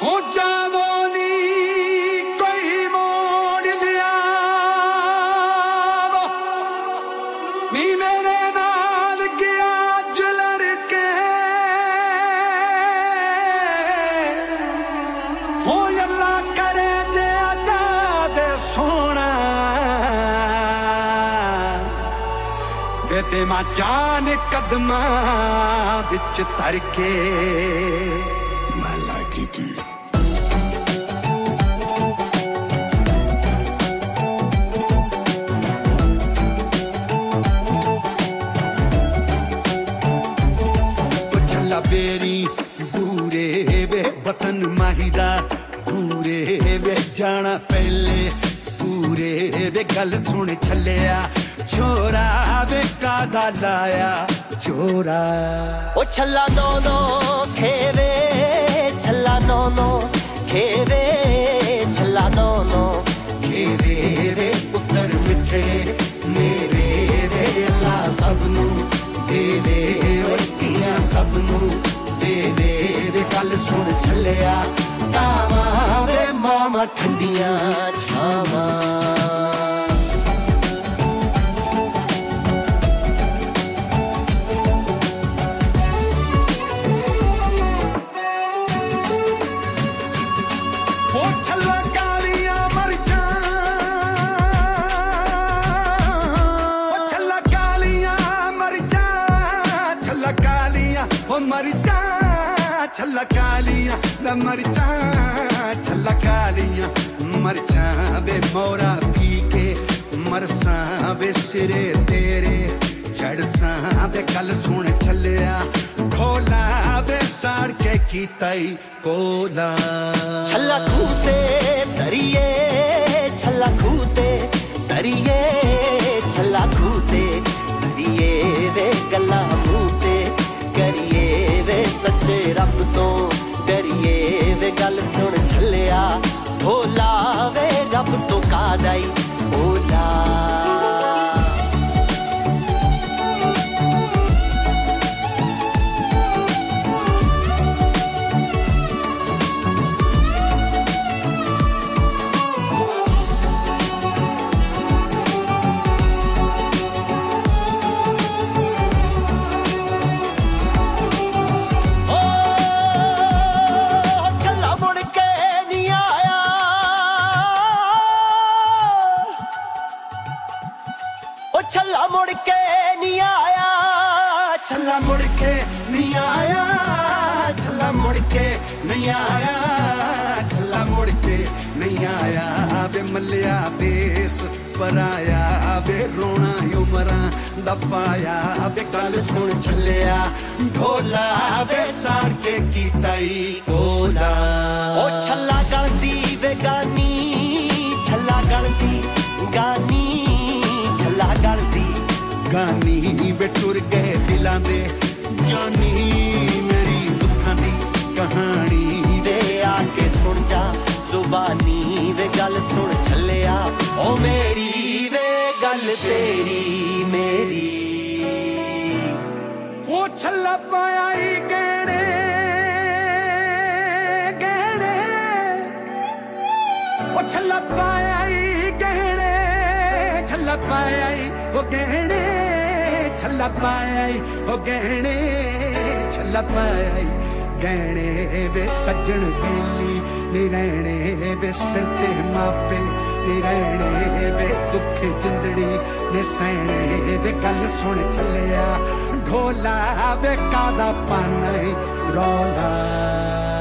हो जावो नी कोई मोड़ लिया नी मेरे नाल गया जुलड़ के हो अल्लाह करे दे अदा दे सोना बेटे मां जान कदमा बिच तर के मैं लागी की चला बेरी बूरे वे वतन माहिदा पूरे वे जाना पहले पूरे वे गल सुन छलिया छोरा वे कादा लाया छोरा ओ छल्ला दोनो खेवे छल्ला दोनो खेवे छल्ला दोनो खेवे वे पुत्र मिठे मेरे वे अल्लाह सबनू दे दे ओतियां सबनू दे दे वे गल सुन छलिया तावा वे मामा ठंडियां छावा छल्ला कालियां मरचा छल्ला कालियां मरचा बे मोरा पी के मरसा बे सिरे तेरे चढ़सा बे कल सुन छलिया खोला बे साड़ के कीताई कोला छल्ला खूते तरिए छल्ला खूते तरिए छल्ला खूते तरिए वे गला मूते करिए वे सच्चे रब तो करिए वे गल सुन छलिया भोला वे रब तो कादाई भोला छल्ला मुड़ के नहीं आया छल्ला मुड़ के नहीं आया छल्ला मुड़ के नहीं आया छल्ला मुड़ के नहीं आया बे मलिया देश पराया बे रोना उमरा दबाया बे गल सुन छलिया ढोला बे साड़ के कीताई कोला ओ छल्ला गलती वे गानी छल्ला गलती गानी छल्ला गलती गानी वे टुर गए दिलां दे जानी मेरी दुखां दी कहानी वे आके सुन जा जुबानी वे गल सुन छलिया ओ मेरी वे गल तेरी मेरी वो छल्ला पाया ही गहने गहने वो छल्ला पाया ही गहने छल्ला पाया ही वो गहने छल्ला पाया ही वो गहने छल्ला पाया ही गहने वे सज्जन बेली नी रहने वे सिर ते मापे नी रहने वे दुख जिंदड़ी ने सहने वे गल सुन छलिया ढोला वे कादा पाना रौला